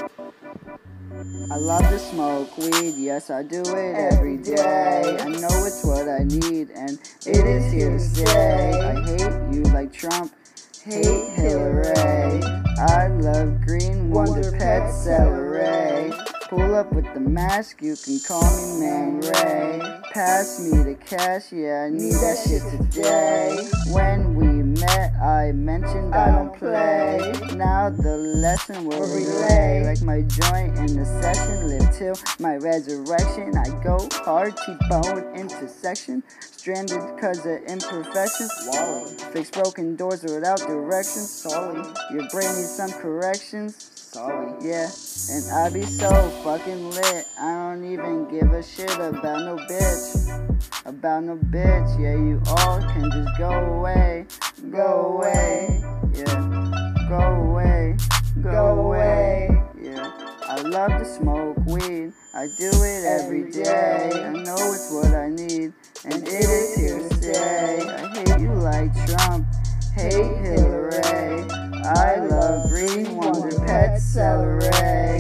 I love to smoke weed, yes I do it every day. I know it's what I need and it is here to stay. I hate you like Trump, hate Hillary. I love green wonder pet celery. Pull up with the mask, you can call me Man Ray. Pass me the cash, yeah I need that shit today. When we met I mentioned I don't play. Now the lesson will relay. Like my joint in the session, live till my resurrection. I go hard, T-bone intersection. Stranded cause of imperfections. Wally. Fix broken doors without directions. Sorry. Your brain needs some corrections. Sorry. Yeah. And I be so fucking lit. I don't even give a shit about no bitch. About no bitch. Yeah, you all can just go away. Go away. Yeah. Go away. Go away. Yeah. I love to smoke weed. I do it every day. I know it's what I need. And it is here to stay. I hate you like Trump. Hate Hillary. I love green wonder pet celery.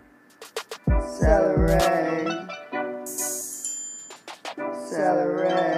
Celery. Celery.